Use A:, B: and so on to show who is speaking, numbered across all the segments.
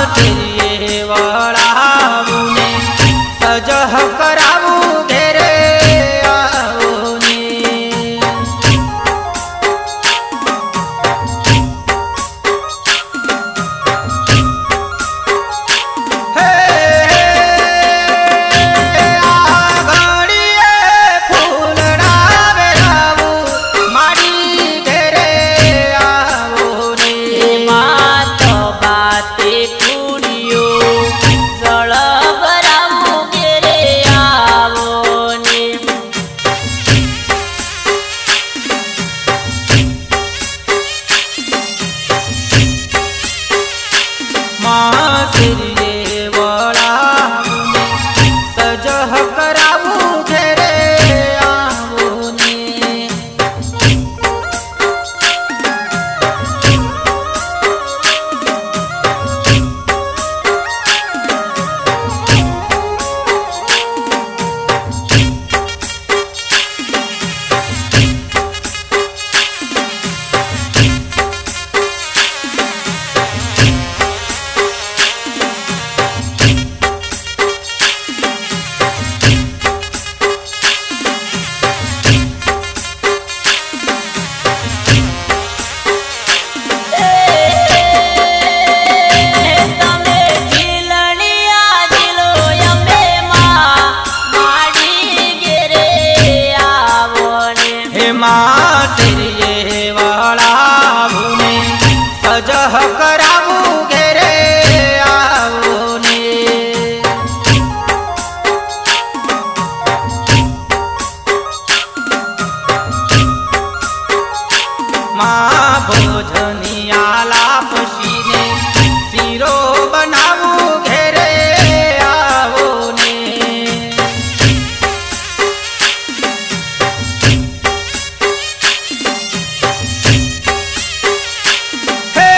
A: मासिरिये वळावूने सजह करावू घेरे आवोने। हे आघडिये फूलडावे आवू माडी घेरे आवोने।
B: मात बाते पुडियो जळ भरावू घेरे आवोने।
A: मासिरिये वळावूने सजह करावू घेरे आवोने।
B: તમે ઝીલણિયા ઝીલો યમે માં માડી ઘેરે આવોને।
A: हे मासिरिये वळावूने सजह करावू घेरे आवोने। मा भोजनियाला पशीने शिरो बनावू घेरे आवोने। हे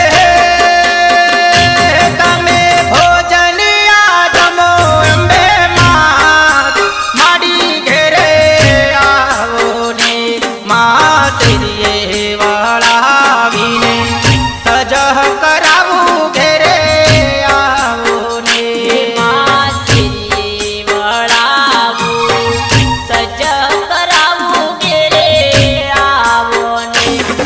A: तमे भोजनिया जमो अंबे मात माडी घेरे आवोने। मासिरिये वळावीने सजह करावू घेरे आवोने।
B: मासिरिये वळावू सजह करावू घेरे आवोने।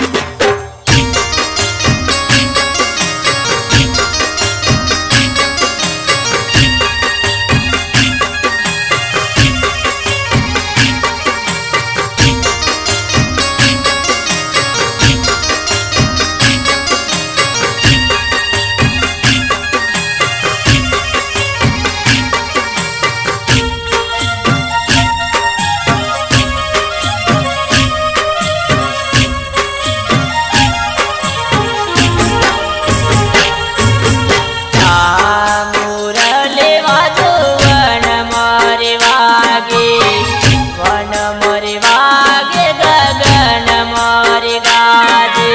B: मुरले वाजो वन मोरे वागे, वन मोरे वागे गगन मोरे गाजे।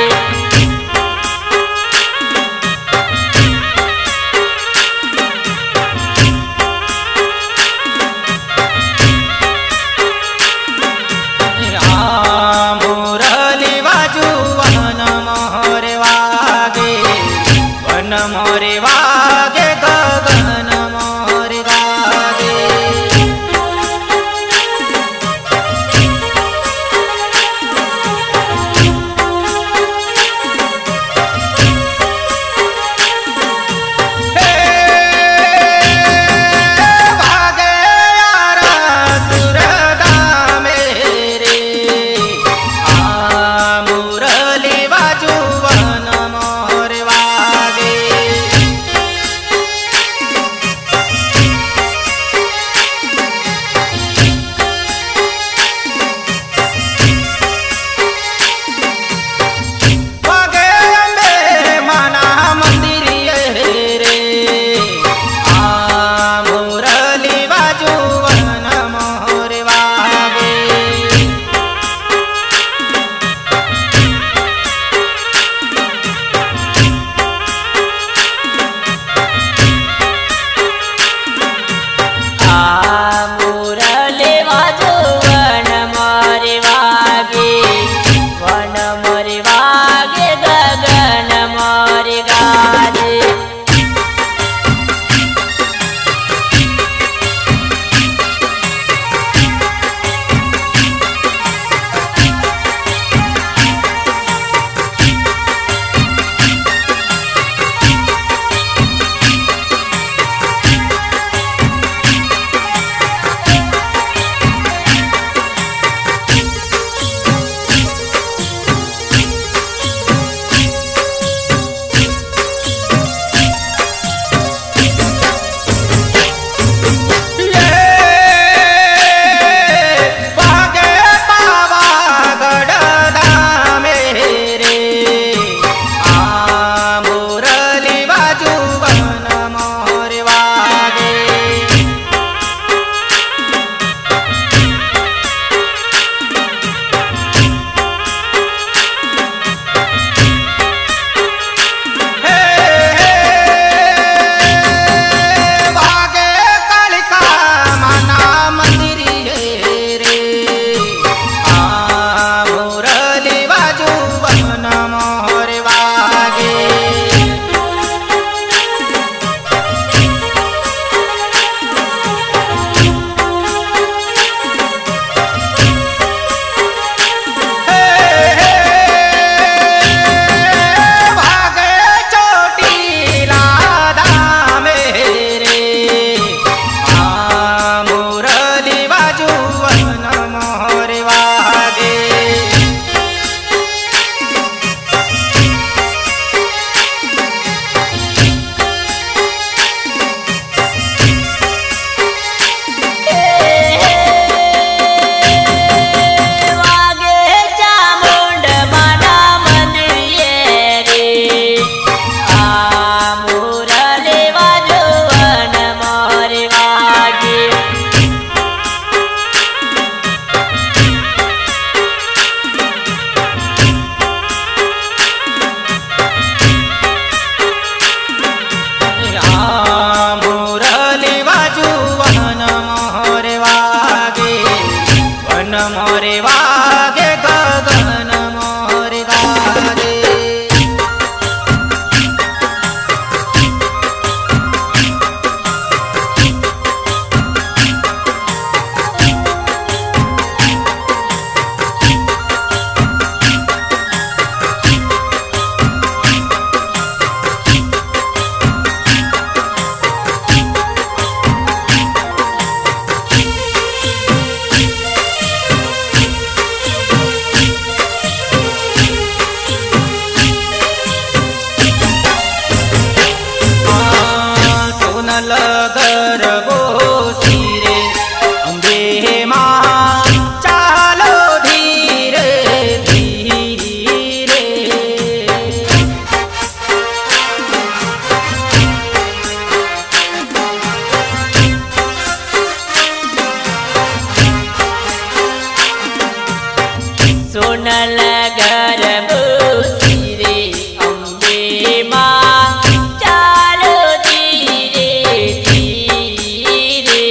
A: मुरली वाजू वन मोरे वागे, वन मोरे वागे गगन मोरे गाजे। हे भागे यारा सुरदा मेरे मुरली वाजू वन मोरे वागे। सोनल गरबो सिरे अम्बे माँ चालो धीरे धीरे।
B: सोनल गरबो सिरे अम्बे माँ चालो धीरे धीरे।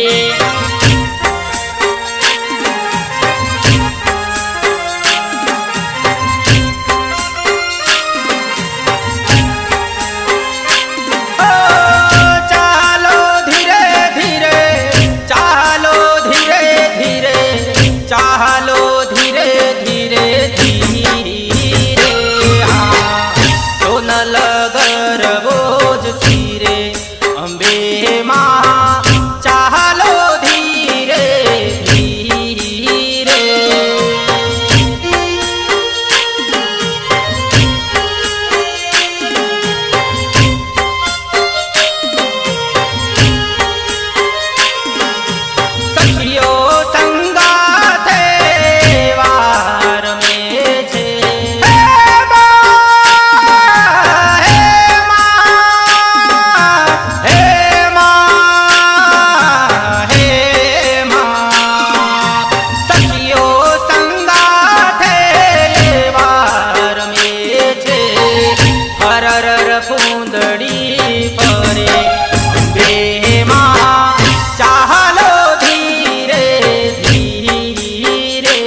A: ओ चालो धीरे धीरे चालो धीरे धीरे चालो धीरे धीरे धीरे। हाँ सोनल गरबोज सिरे अम्बे माँ चालो धीरे धीरे। सखियो संगाथे वार में छे हे माँ हे माँ सखियो संगाथे वार में छे हरर फूंदड़ी परे अम्बे माँ चालो धीरे धीरे।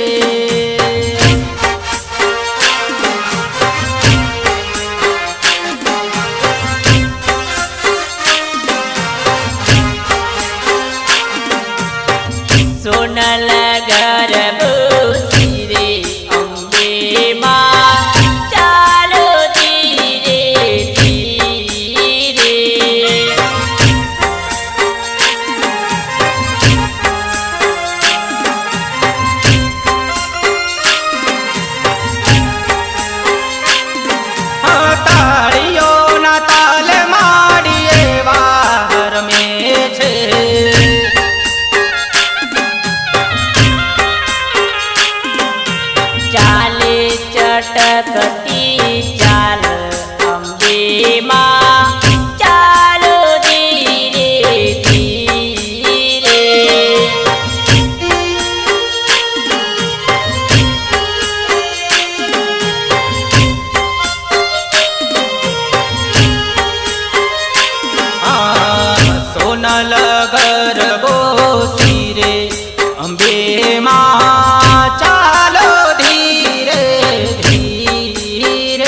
B: सोनल गरबो सिरे अम्बे माँ चालो धीरे धीरे।
A: हाँ ताड़ियो ना ताल माड़िए वार में छे
B: चाले चटकती चाल अम्बे माँ चालो धीरे धीरे।
A: सोनल गरबो सिरे अम्बे माँ चालो धीरे धीरे।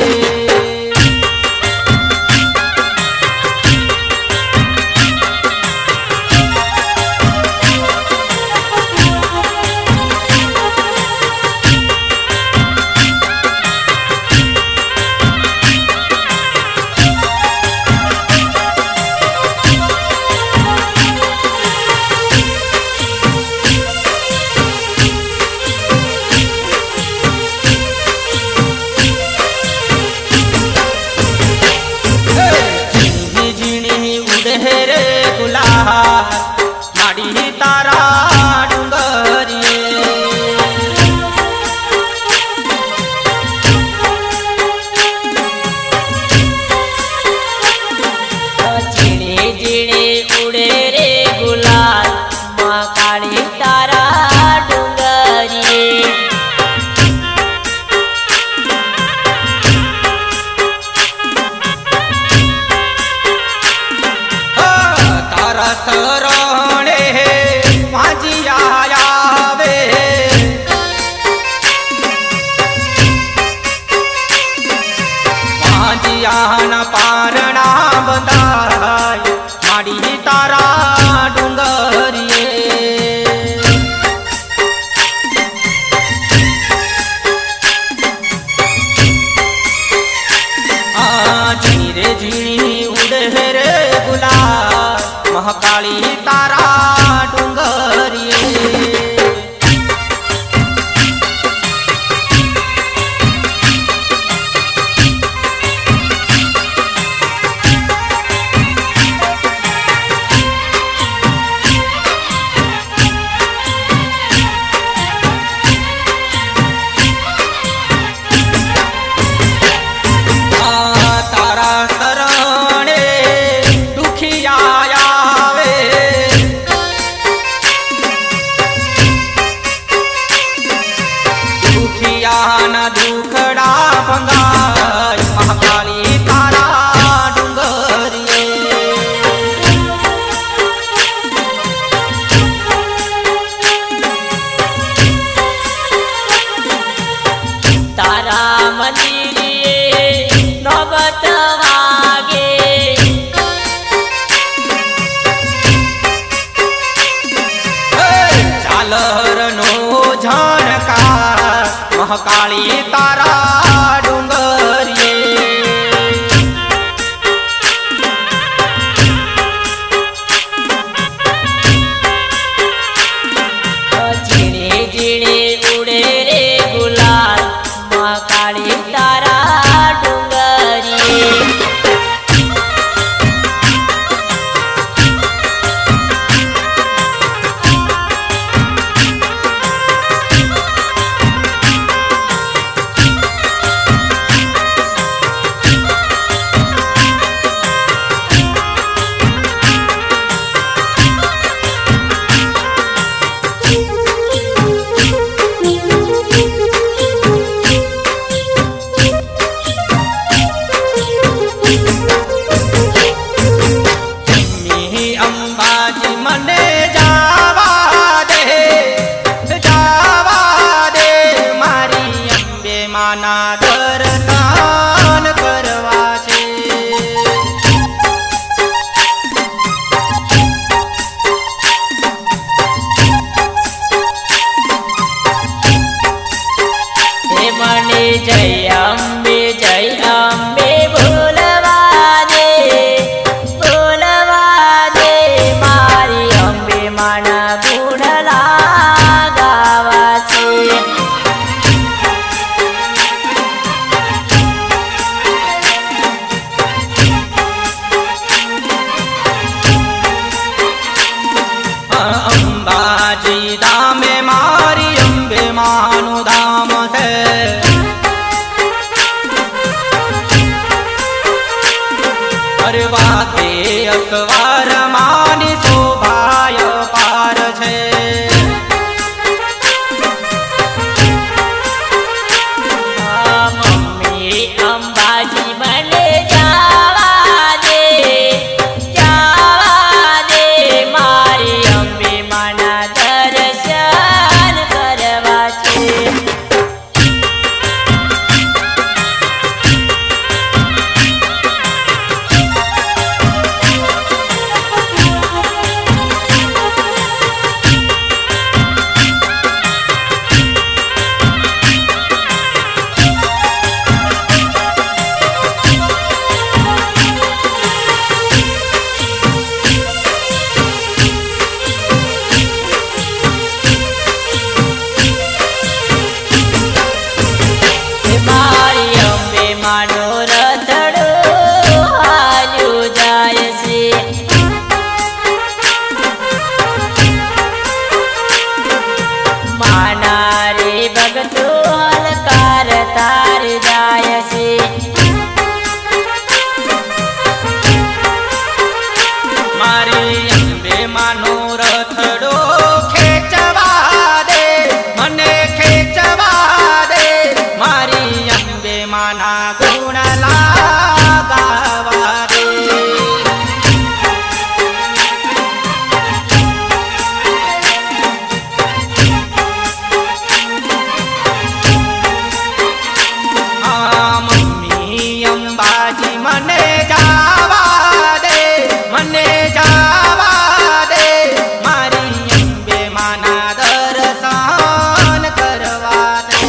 A: झिणी झिणी उड़े रे गुलाब माड़ी तारा डुंगरिए।
B: झिणे झिणे उड़े रे गुलाल माँ काली तारा डुंगरिए।
A: तारा सरणे माझी आयावे माझी आन पारणा बंधाय माड़ी तारा डुंगरिए। झिणी झिणी उड़े रे गुलाब महाकाली तारा डुंगरिए। महाकाली तारा डुंगरिये।
B: झिणे झिणे उडे रे गुलाल महाकाली तारा डुंगरिये।
A: अंबाजी मने जावा दे मारी अंबे माना दर्शन करवा छे।
B: हे मने जय अंबे बोलवा दे मारी अंबे माना गुणला गावा छे।
A: अंबाजी दामे मारी अंबे मानु धाम से। अरे वाते असवार मानी शोभाय पार छे।
B: मम्मी अंबाजी मने जावा दे मारी अंबे माना दर्शन करवा छे। मारी अंबे मानो रथड़ो हाल्यो जाय छे। माना रे भगतो हलकार तार जाय छे।
A: मारी अंबे मानो रथड़ो खेचवा दे मने खेचवा दे मारी अंबे माना गुण लगावा दे। मम्मी अंबाजी मने जावा दे मारी अंबे माना दर्शन करवा दे।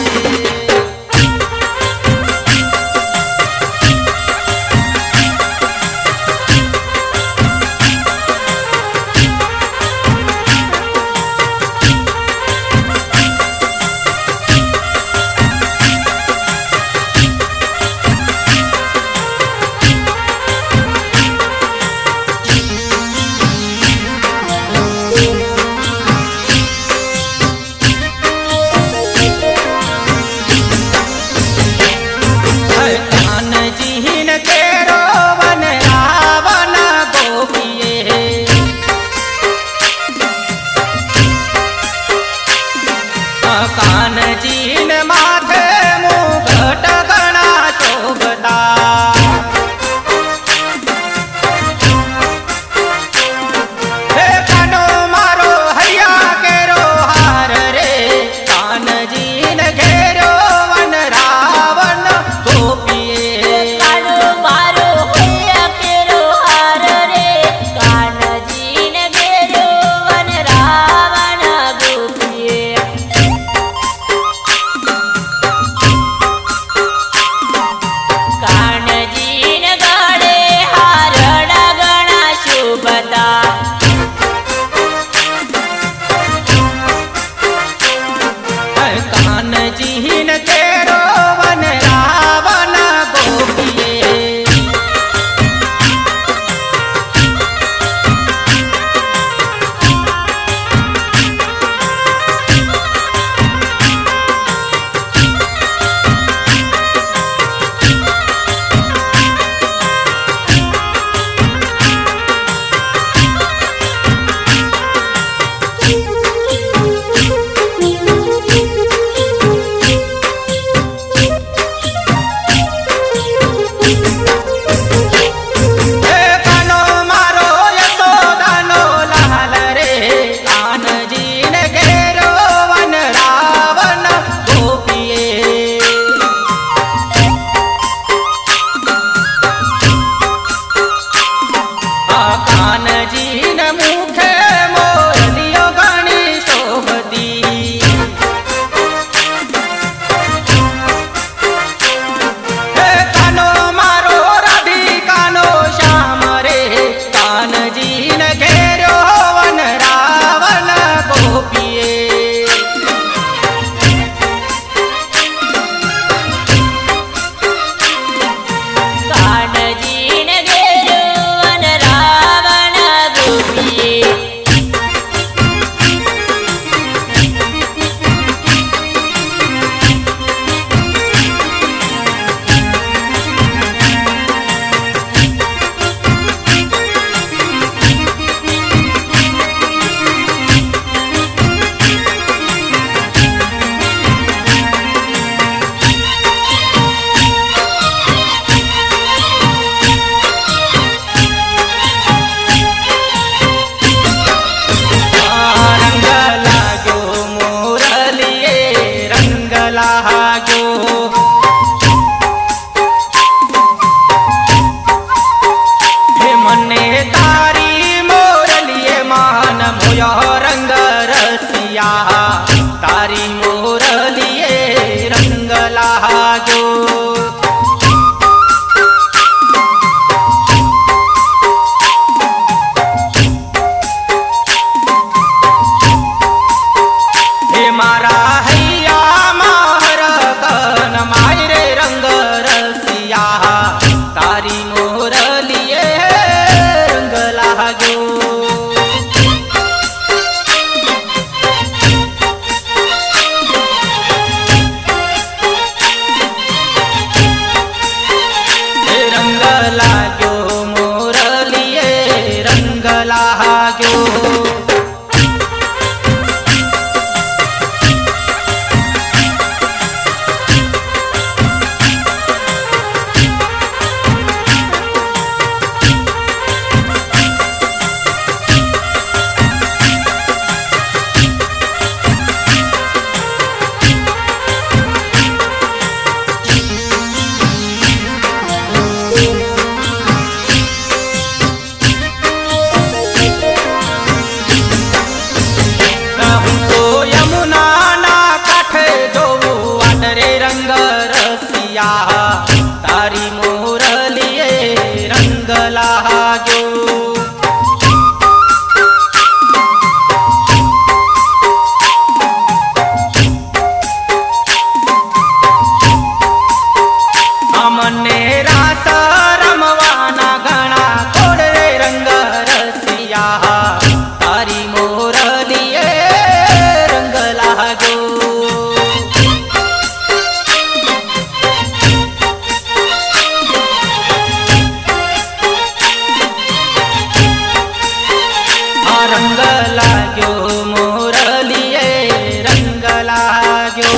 A: लाग्यो। रंग लाग्यो मोरलिए रंग लाग्यो। तारी मोरलिए रंग लाग्यो। अमने रास रमवाना घणा कोड रे रंग रसिया। तारी मोरलिए रंग लाग्यो। रंग लाग्यो मोरलिए रंग लाग्यो।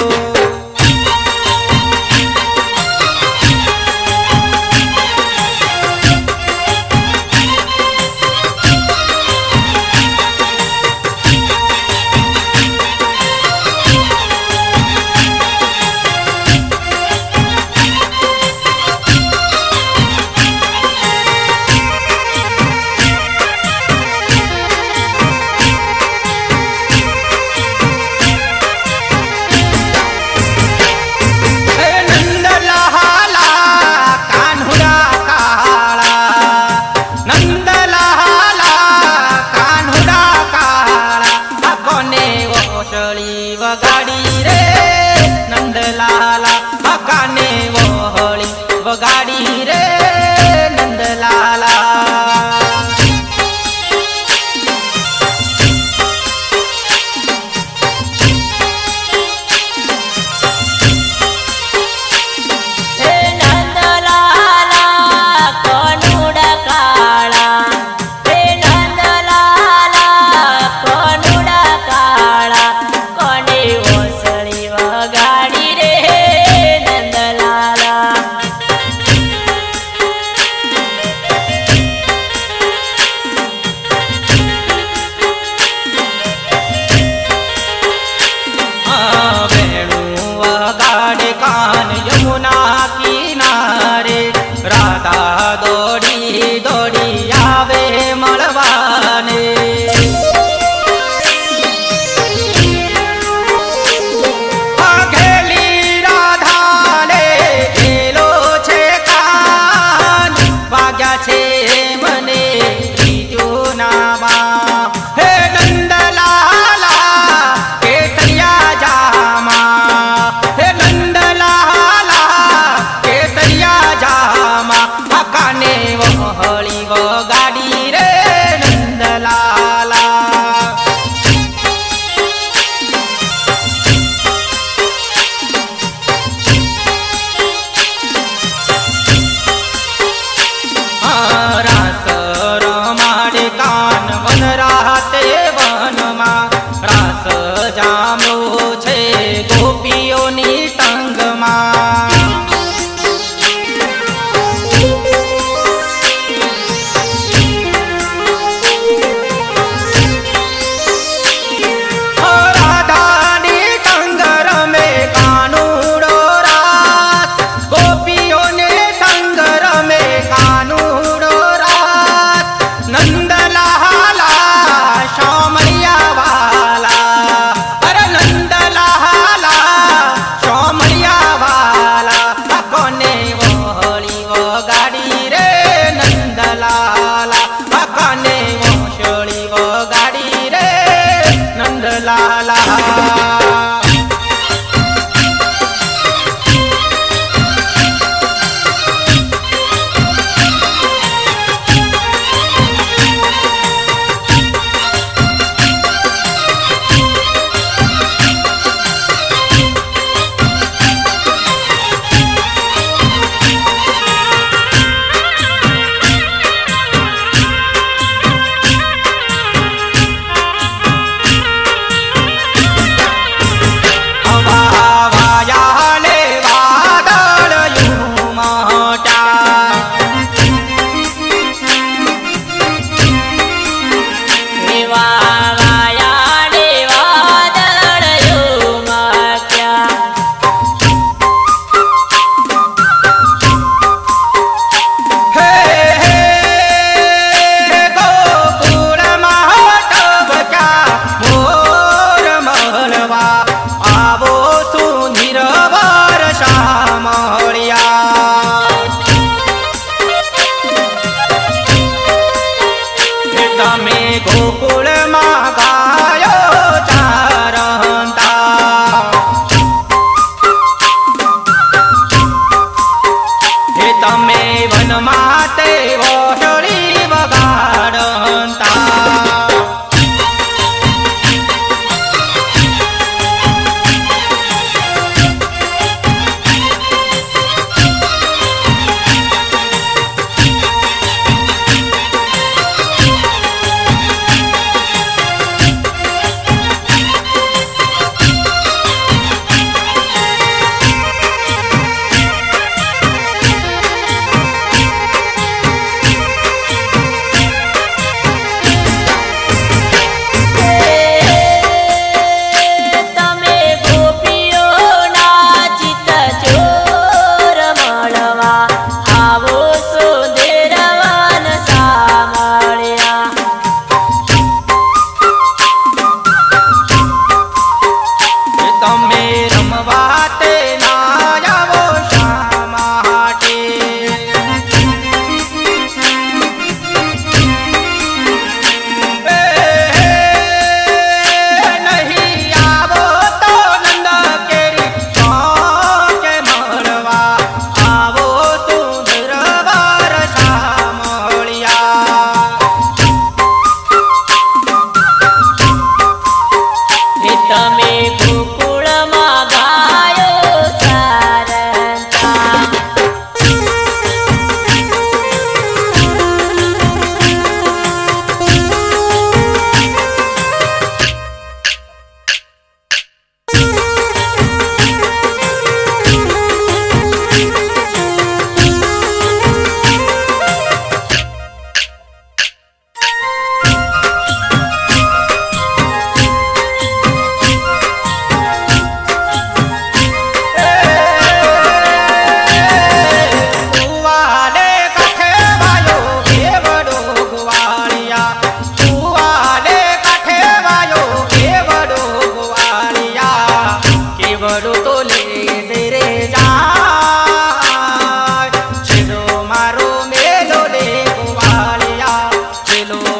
A: वगाड़ी रे नंदलाला काने वोहली वगाड़ी रे नंदलाला।
B: हे नंदलाला कोनुड़ा काला। हे नंदलाला कोनुड़ा काला। कोने ओसली वगाड़ी रे नंदलाला।
A: वेणु वगाड़े कान यमुना किनारे। राधा दौड़ी दौड़ी आवे मळवाने। मने रीजो नामा हे नंदलाला केसरिया जामा। हे नंदलाला केसरिया जामा काने वहली वगाड़ी रे नंदलाला। रास रमाड़े कान वन राते वनमा। रास जामो छे गोपीओनी संगमा। राधानी संगर में कानूड़ो रास। गोपीओने संगर में कानूड़ो रास। नंदलाला श्यामलिया वाला। अरे नंदलाला श्यामलिया वाला कोने वोहली वगाड़ी रे नंदलाला। कोने वोहली वगाड़ी रे नंदलाला।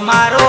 A: मारो